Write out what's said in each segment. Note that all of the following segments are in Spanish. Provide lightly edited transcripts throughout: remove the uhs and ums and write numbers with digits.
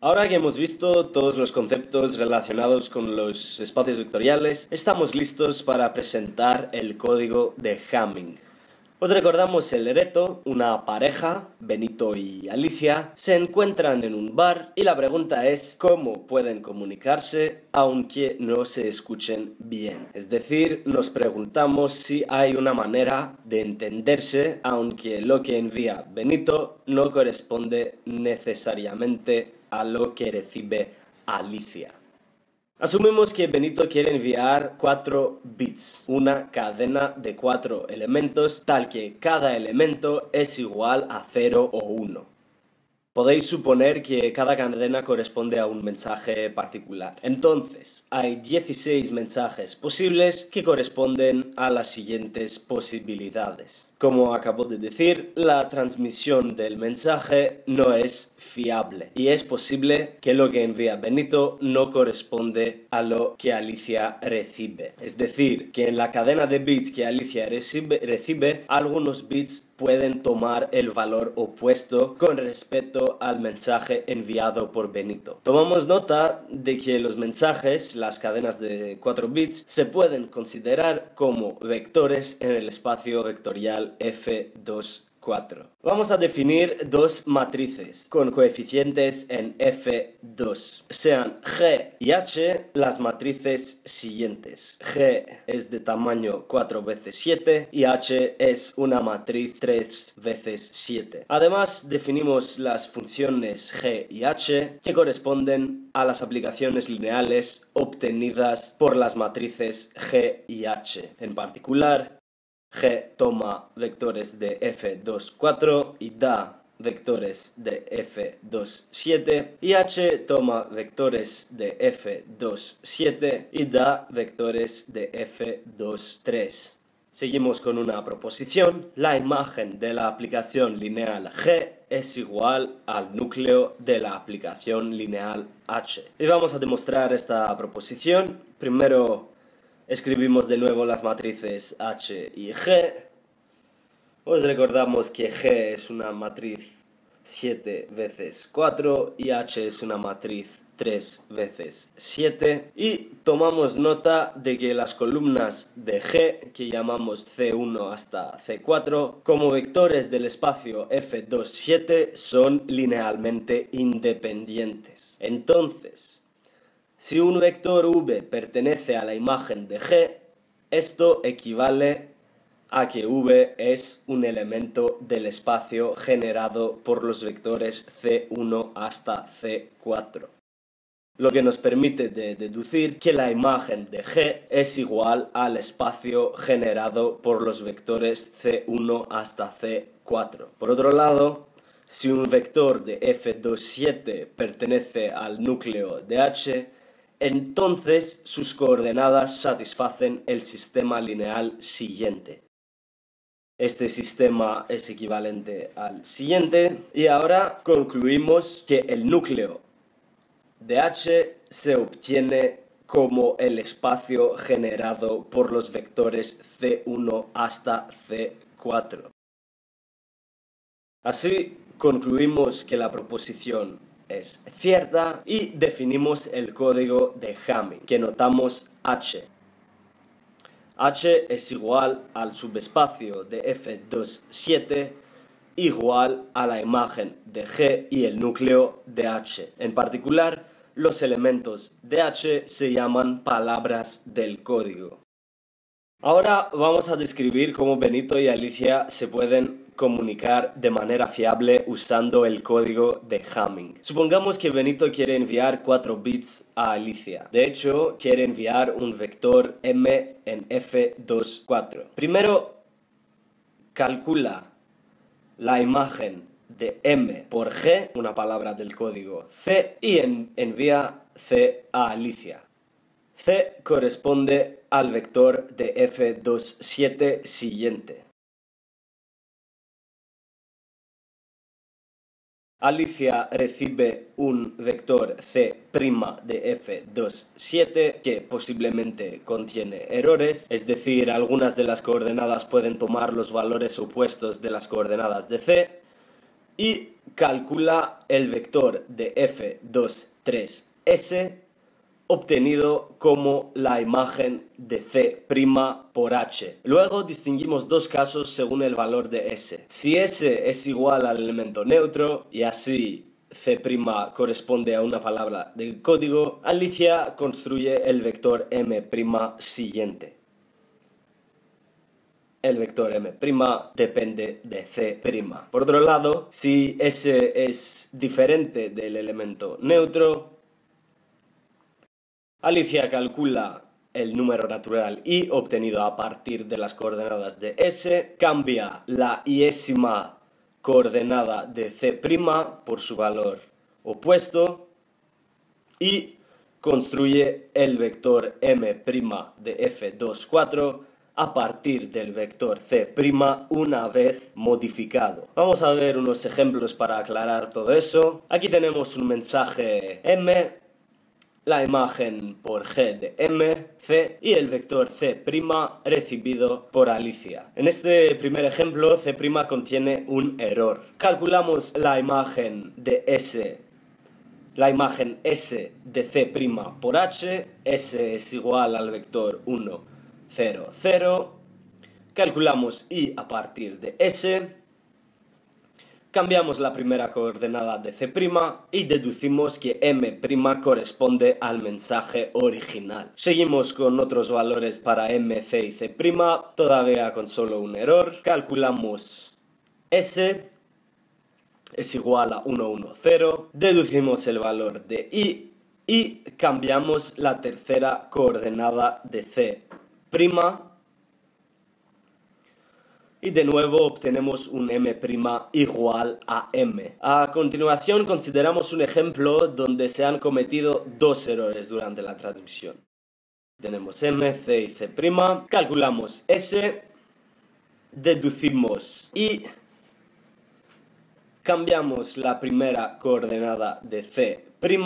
Ahora que hemos visto todos los conceptos relacionados con los espacios vectoriales, estamos listos para presentar el código de Hamming. Os recordamos el reto: una pareja, Benito y Alicia, se encuentran en un bar y la pregunta es cómo pueden comunicarse aunque no se escuchen bien. Es decir, nos preguntamos si hay una manera de entenderse aunque lo que envía Benito no corresponde necesariamente a lo que recibe Alicia. Asumimos que Benito quiere enviar 4 bits, una cadena de 4 elementos, tal que cada elemento es igual a 0 o 1. Podéis suponer que cada cadena corresponde a un mensaje particular. Entonces, hay 16 mensajes posibles que corresponden a las siguientes posibilidades. Como acabo de decir, la transmisión del mensaje no es fiable y es posible que lo que envía Benito no corresponde a lo que Alicia recibe. Es decir, que en la cadena de bits que Alicia recibe, algunos bits pueden tomar el valor opuesto con respecto al mensaje enviado por Benito. Tomamos nota de que los mensajes, las cadenas de 4 bits, se pueden considerar como vectores en el espacio vectorial F2,4. Vamos a definir dos matrices con coeficientes en F2. Sean G y H las matrices siguientes. G es de tamaño 4 veces 7 y H es una matriz 3 veces 7. Además, definimos las funciones G y H que corresponden a las aplicaciones lineales obtenidas por las matrices G y H. En particular, G toma vectores de F2,4 y da vectores de F2,7 y H toma vectores de F2,7 y da vectores de F2,3. Seguimos con una proposición. La imagen de la aplicación lineal G es igual al núcleo de la aplicación lineal H. Y vamos a demostrar esta proposición. Primero escribimos de nuevo las matrices H y G. Os recordamos que G es una matriz 7 veces 4 y H es una matriz 3 veces 7. Y tomamos nota de que las columnas de G, que llamamos C1 hasta C4, como vectores del espacio F2,7, son linealmente independientes. Entonces, si un vector V pertenece a la imagen de G, esto equivale a que V es un elemento del espacio generado por los vectores C1 hasta C4. Lo que nos permite deducir que la imagen de G es igual al espacio generado por los vectores C1 hasta C4. Por otro lado, si un vector de F2,7 pertenece al núcleo de H, entonces sus coordenadas satisfacen el sistema lineal siguiente. Este sistema es equivalente al siguiente y ahora concluimos que el núcleo de H se obtiene como el espacio generado por los vectores C1 hasta C4. Así concluimos que la proposición es cierta y definimos el código de Hamming, que notamos H. H es igual al subespacio de F2,7 igual a la imagen de G y el núcleo de H. En particular, los elementos de H se llaman palabras del código. Ahora vamos a describir cómo Benito y Alicia se pueden comunicar de manera fiable usando el código de Hamming. Supongamos que Benito quiere enviar 4 bits a Alicia. De hecho, quiere enviar un vector M en F2,4. Primero, calcula la imagen de M por G, una palabra del código C, y envía C a Alicia. C corresponde al vector de F2,7 siguiente. Alicia recibe un vector C' de F2,7 que posiblemente contiene errores, es decir, algunas de las coordenadas pueden tomar los valores opuestos de las coordenadas de C, y calcula el vector de f23s obtenido como la imagen de C' por H. Luego distinguimos dos casos según el valor de S. Si S es igual al elemento neutro y así C' corresponde a una palabra del código, Alicia construye el vector M' siguiente. El vector M' depende de C'. Por otro lado, si S es diferente del elemento neutro, Alicia calcula el número natural i obtenido a partir de las coordenadas de S, cambia la iésima coordenada de C' por su valor opuesto y construye el vector M' de F24 a partir del vector C' una vez modificado. Vamos a ver unos ejemplos para aclarar todo eso. Aquí tenemos un mensaje M, la imagen por G de M, C y el vector C' recibido por Alicia. En este primer ejemplo, C' contiene un error. Calculamos la imagen de S, la imagen S de C' por H, S es igual al vector 1, 0, 0. Calculamos I a partir de S. Cambiamos la primera coordenada de C' y deducimos que M' corresponde al mensaje original. Seguimos con otros valores para M, C y C', todavía con solo un error. Calculamos S es igual a 1, 1, 0. Deducimos el valor de I y cambiamos la tercera coordenada de C'. Y de nuevo obtenemos un M' igual a M. A continuación consideramos un ejemplo donde se han cometido dos errores durante la transmisión. Tenemos M, C y C'. Calculamos S, deducimos I, cambiamos la primera coordenada de C'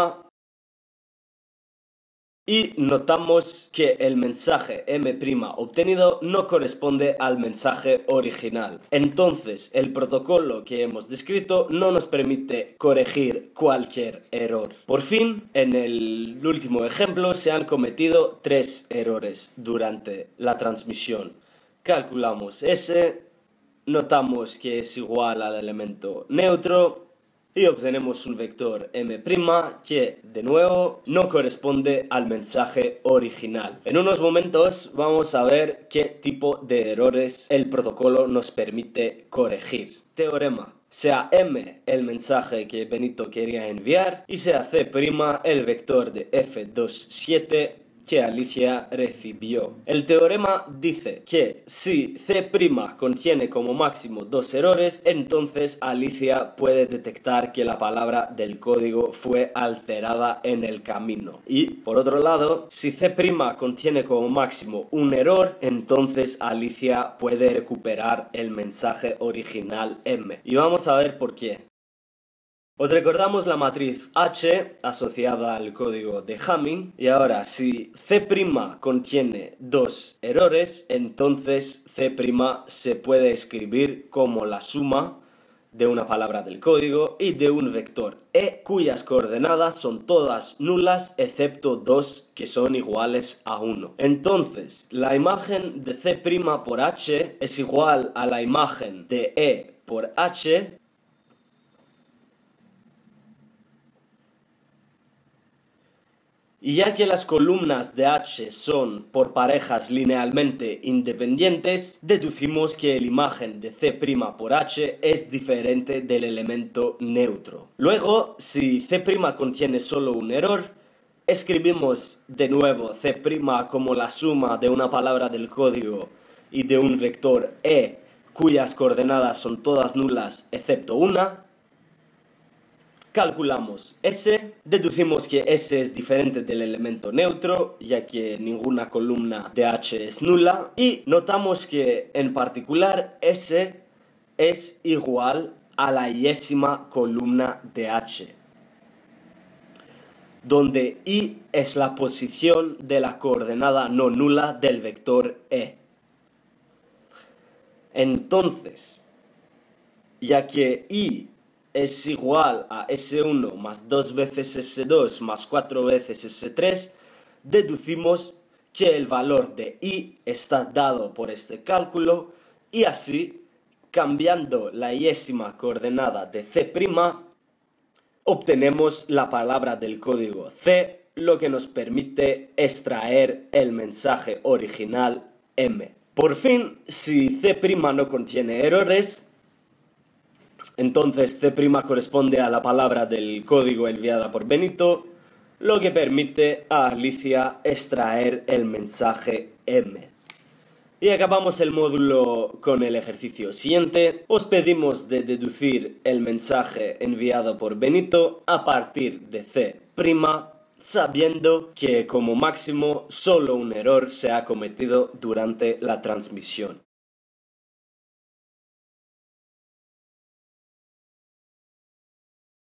y notamos que el mensaje M' obtenido no corresponde al mensaje original. Entonces, el protocolo que hemos descrito no nos permite corregir cualquier error. Por fin, en el último ejemplo, se han cometido 3 errores durante la transmisión. Calculamos S, notamos que es igual al elemento neutro, y obtenemos un vector M' que, de nuevo, no corresponde al mensaje original. En unos momentos vamos a ver qué tipo de errores el protocolo nos permite corregir. Teorema. Sea M el mensaje que Benito quería enviar y sea C' el vector de F27 que Alicia recibió. El teorema dice que si C' contiene como máximo 2 errores, entonces Alicia puede detectar que la palabra del código fue alterada en el camino. Y, por otro lado, si C' contiene como máximo un error, entonces Alicia puede recuperar el mensaje original M. Y vamos a ver por qué. Os recordamos la matriz H asociada al código de Hamming y ahora si C' contiene 2 errores, entonces C' se puede escribir como la suma de una palabra del código y de un vector E cuyas coordenadas son todas nulas excepto 2 que son iguales a 1. Entonces la imagen de C' por H es igual a la imagen de E por H. Y ya que las columnas de H son por parejas linealmente independientes, deducimos que la imagen de C' por H es diferente del elemento neutro. Luego, si C' contiene solo un error, escribimos de nuevo C' como la suma de una palabra del código y de un vector E cuyas coordenadas son todas nulas excepto una. Calculamos S, deducimos que S es diferente del elemento neutro, ya que ninguna columna de H es nula, y notamos que, en particular, S es igual a la iésima columna de H, donde I es la posición de la coordenada no nula del vector E. Entonces, ya que I es igual a S1 más 2 veces S2 más 4 veces S3, deducimos que el valor de y está dado por este cálculo y así, cambiando la y-ésima coordenada de C', obtenemos la palabra del código C, lo que nos permite extraer el mensaje original M. Por fin, si C' no contiene errores, entonces C' corresponde a la palabra del código enviada por Benito, lo que permite a Alicia extraer el mensaje M. Y acabamos el módulo con el ejercicio siguiente. Os pedimos de deducir el mensaje enviado por Benito a partir de C', sabiendo que como máximo solo un error se ha cometido durante la transmisión.